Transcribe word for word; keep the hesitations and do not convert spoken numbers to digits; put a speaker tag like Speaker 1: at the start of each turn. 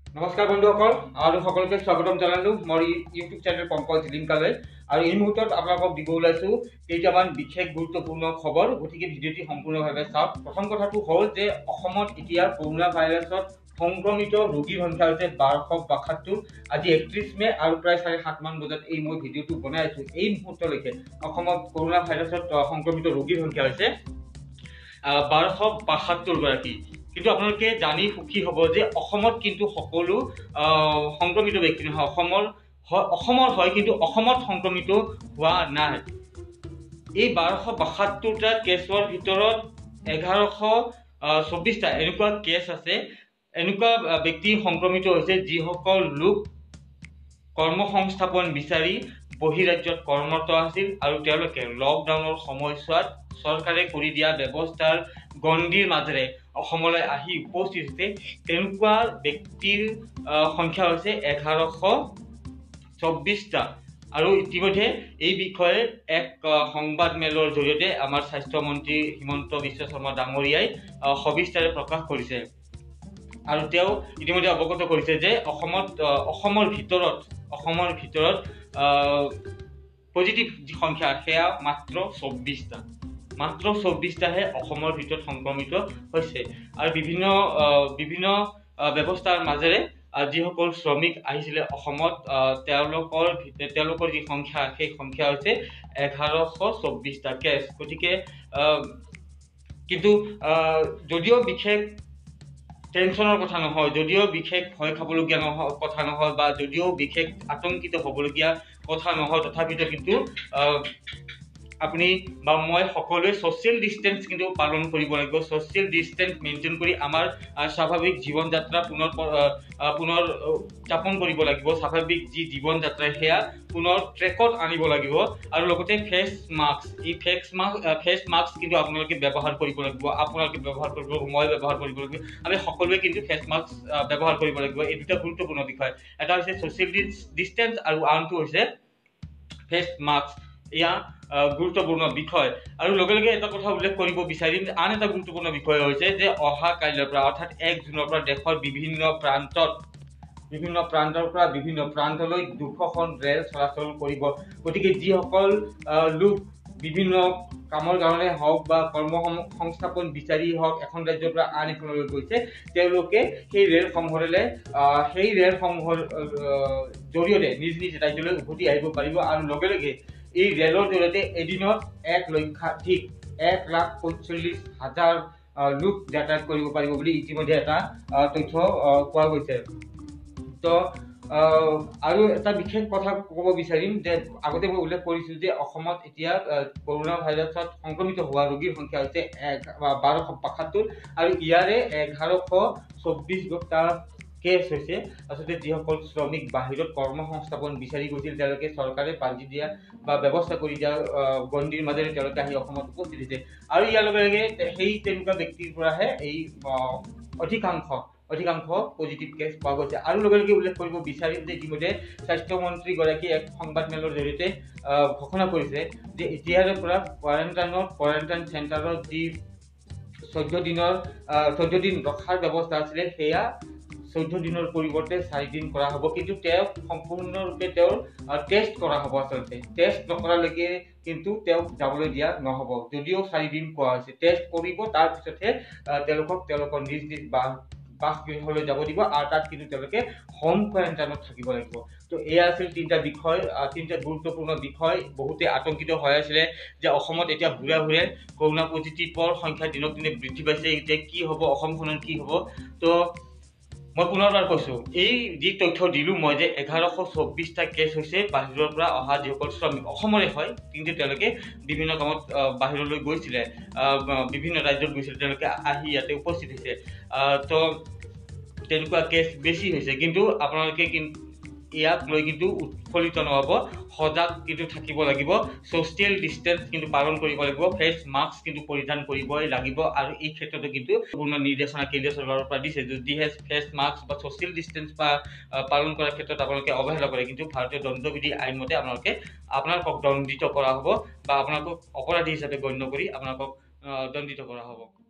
Speaker 1: নমস্কাৰ বন্ধুসকল আৰু সকলোকে স্বাগতম জনালো মোৰ ইউটিউব চেনেল পংকজ লিংকালৈ আৰু এই মুহূৰ্তত আপোনালোকক দিব ওলাইছো কেইটামান বিশেষ গুৰুত্বপূৰ্ণ খবৰ গতিকে ভিডিঅ'টি সম্পূৰ্ণভাৱে চাওক। প্ৰথম কথাটো হ'ল যে অসমত এতিয়া কৰোনা ভাইৰাছত সংক্ৰমিত ৰোগীৰ সংখ্যা হৈছে বাৰশ বাসত্তৰ। আজি একত্ৰিশ মে আৰু প্ৰায় চাৰে সাত মান বজাত এই মই ভিডিঅ'টো বনাই আছো। এই মুহূৰ্তলৈকে অসমত কৰোনা ভাইৰাছত সংক্ৰমিত ৰোগীৰ সংখ্যা হৈছে বাৰশ বাসত্তৰ গৰাকী। কিন্তু আপোনালোকে জানি সুখী হ'ব যে অসমত কিন্তু সকলো সংক্ৰমিত ব্যক্তি নহয়, অসমৰ অসমৰ হয় কিন্তু অসমত সংক্ৰমিত হোৱা নাই। এই বাৰশ বাসত্তৰটা কেছৰ ভিতৰত এঘাৰশ চৌব্বিছটা এনেকুৱা কেছ আছে, এনেকুৱা ব্যক্তি সংক্ৰমিত হৈছে যিসকল লোক কৰ্মসংস্থাপন বিচাৰি বহিৰাজ্যত কৰ্মৰত আছিল আৰু তেওঁলোকে লকডাউনৰ সময়ছোৱাত চৰকাৰে কৰি দিয়া ব্যৱস্থাৰ গণ্ডিৰ মাজেৰে অসমলৈ আহি উপস্থিত হৈছে। তেনেকুৱা ব্যক্তিৰ সংখ্যা হৈছে এঘাৰশ চৌব্বিছটা। আৰু ইতিমধ্যে এই বিষয়ে এক সংবাদ মেলৰ জৰিয়তে আমাৰ স্বাস্থ্যমন্ত্ৰী হিমন্ত বিশ্ব শৰ্মা ডাঙৰীয়াই সবিস্তাৰে প্ৰকাশ কৰিছে আৰু তেওঁ ইতিমধ্যে অৱগত কৰিছে যে অসমত অসমৰ ভিতৰত অসমৰ ভিতৰত পজিটিভ যি সংখ্যা সেয়া মাত্ৰ চৌব্বিছটা মাত্ৰ চৌব্বিছটাহে অসমৰ ভিতৰত সংক্ৰমিত হৈছে। আৰু বিভিন্ন বিভিন্ন ব্যৱস্থাৰ মাজেৰে যিসকল শ্ৰমিক আহিছিলে অসমত তেওঁলোকৰ তেওঁলোকৰ যি সংখ্যা সেই সংখ্যা হৈছে এঘাৰশ চৌব্বিছটা কেছ। গতিকে কিন্তু যদিও বিশেষ টেনশ্যনৰ কথা নহয়, যদিও বিশেষ ভয় খাবলগীয়া নহয় কথা নহয় বা যদিও বিশেষ আতংকিত হ'বলগীয়া কথা নহয়, তথাপিতো কিন্তু আপুনি বা মই সকলোৱে ছ'চিয়েল ডিষ্টেঞ্চ কিন্তু পালন কৰিব লাগিব। ছ'চিয়েল ডিষ্টেঞ্চ মেইনটেইন কৰি আমাৰ স্বাভাৱিক জীৱন যাত্ৰা পুনৰ পুনৰ যাপন কৰিব লাগিব। স্বাভাৱিক যি জীৱন যাত্ৰা সেয়া পুনৰ ট্ৰেকত আনিব লাগিব আৰু লগতে ফেচ মাস্ক এই ফেচ মাস্ক ফেচ মাস্ক কিন্তু আপোনালোকে ব্যৱহাৰ কৰিব লাগিব, আপোনালোকে ব্যৱহাৰ কৰিব, মই ব্যৱহাৰ কৰিব লাগিব, আমি সকলোৱে কিন্তু ফেচ মাস্ক ব্যৱহাৰ কৰিব লাগিব। এই দুটা গুৰুত্বপূৰ্ণ বিষয়, এটা হৈছে ছ'চিয়েল ডিষ্টেঞ্চ আৰু আনটো হৈছে ফেচ মাস্ক। এয়া গুৰুত্বপূৰ্ণ বিষয়। আৰু লগে লগে এটা কথা উল্লেখ কৰিব বিচাৰিম, আন এটা গুৰুত্বপূৰ্ণ বিষয় হৈছে যে অহা কাইলৈৰ পৰা অৰ্থাৎ এক জুনৰ পৰা দেশৰ বিভিন্ন প্ৰান্তত বিভিন্ন প্ৰান্তৰ পৰা বিভিন্ন প্ৰান্তলৈ দুশখন ৰেল চলাচল কৰিব। গতিকে যিসকল লোক বিভিন্ন কামৰ কাৰণে হওক বা কৰ্ম সংস্থাপন বিচাৰি হওক এখন ৰাজ্যৰ পৰা আন এখনলৈ গৈছে, তেওঁলোকে সেই ৰেলসমূহলৈ সেই ৰেলসমূহৰ জৰিয়তে নিজ নিজ ৰাজ্যলৈ উভতি আহিব পাৰিব। আৰু লগে লগে এই ৰেলৰ জৰিয়তে এদিনত এক লক্ষাধিক এক লাখ পঞ্চল্লিছ হাজাৰ লোক যাতায়াত কৰিব পাৰিব বুলি ইতিমধ্যে এটা তথ্য পোৱা গৈছে। তো আৰু এটা বিশেষ কথা ক'ব বিচাৰিম যে আগতে মই উল্লেখ কৰিছোঁ যে অসমত এতিয়া কৰোনা ভাইৰাছত সংক্ৰমিত হোৱা ৰোগীৰ সংখ্যা হৈছে বাৰশ বাসত্তৰ আৰু ইয়াৰে এঘাৰশ চৌব্বিছটা কেছ হৈছে আচলতে যিসকল শ্ৰমিক বাহিৰত কৰ্ম সংস্থাপন বিচাৰি গৈছিল, তেওঁলোকে চৰকাৰে বান্ধি দিয়া বা ব্যৱস্থা কৰি দিয়া গণ্ডিৰ মাজেৰে তেওঁলোকে আহি অসমত উপস্থিত হৈছে। আৰু ইয়াৰ লগে লগে সেই তেনেকুৱা ব্যক্তিৰ পৰাহে এই অধিকাংশ অধিকাংশ পজিটিভ কেছ পোৱা গৈছে। আৰু লগে লগে উল্লেখ কৰিব বিচাৰিম যে ইতিমধ্যে স্বাস্থ্যমন্ত্ৰীগৰাকীয়ে এক সংবাদ মেলৰ জৰিয়তে ঘোষণা কৰিছে যে এতিয়াৰে পৰা কোৱাৰেণ্টাইনত কোৱাৰেণ্টাইন চেণ্টাৰত যি চৈধ্য দিনৰ চৈধ্য দিন ৰখাৰ ব্যৱস্থা আছিলে সেয়া চৈধ্য দিনৰ পৰিৱৰ্তে চাৰিদিন কৰা হ'ব। কিন্তু তেওঁক সম্পূৰ্ণৰূপে তেওঁৰ টেষ্ট কৰা হ'ব। আচলতে টেষ্ট নকৰালৈকে কিন্তু তেওঁক যাবলৈ দিয়া নহ'ব। যদিও চাৰিদিন কোৱা হৈছে, টেষ্ট কৰিব, তাৰপিছতহে তেওঁলোকক তেওঁলোকৰ নিজ নিজ বাস বাসগৃহলৈ যাব দিব আৰু তাত কিন্তু তেওঁলোকে হোম কোৱাৰেণ্টাইনত থাকিব লাগিব। তো এয়া আছিল তিনিটা বিষয়, তিনিটা গুৰুত্বপূৰ্ণ বিষয়। বহুতে আতংকিত হৈ আছিলে যে অসমত এতিয়া ঘূৰা ঘূৰে কৰোনা পজিটিভৰ সংখ্যা দিনক দিনে বৃদ্ধি পাইছে, এতিয়া কি হ'ব, অসমখনত কি হ'ব। তো মই পুনৰবাৰ কৈছোঁ, এই যি তথ্য দিলোঁ মই যে এঘাৰশ চৌব্বিছটা কেছ হৈছে বাহিৰৰ পৰা অহা যিসকল শ্ৰমিক, অসমৰে হয় কিন্তু তেওঁলোকে বিভিন্ন কামত বাহিৰলৈ গৈছিলে, বিভিন্ন ৰাজ্যত গৈছিলে, তেওঁলোকে আহি ইয়াতে উপস্থিত হৈছে। তো তেনেকুৱা কেছ বেছি হৈছে, কিন্তু আপোনালোকে কিন্তু ইয়াক লৈ কিন্তু উৎফুল্লিত নহ'ব, সজাগ কিন্তু থাকিব লাগিব। ছ'চিয়েল ডিষ্টেঞ্চ কিন্তু পালন কৰিব লাগিব, ফেচ মাস্ক কিন্তু পৰিধান কৰিবই লাগিব। আৰু এই ক্ষেত্ৰতো কিন্তু পূৰ্ণ নিৰ্দেশনা কেন্দ্ৰীয় চৰকাৰৰ পৰা দিছে, যদিহে ফেচ মাস্ক বা ছ'চিয়েল ডিষ্টেঞ্চ বা পালন কৰাৰ ক্ষেত্ৰত আপোনালোকে অৱহেলা কৰে কিন্তু ভাৰতীয় দণ্ডবিধি আইনমতে আপোনালোকে আপোনালোকক দণ্ডিত কৰা হ'ব বা আপোনালোকক অপৰাধী হিচাপে গণ্য কৰি আপোনালোকক দণ্ডিত কৰা হ'ব।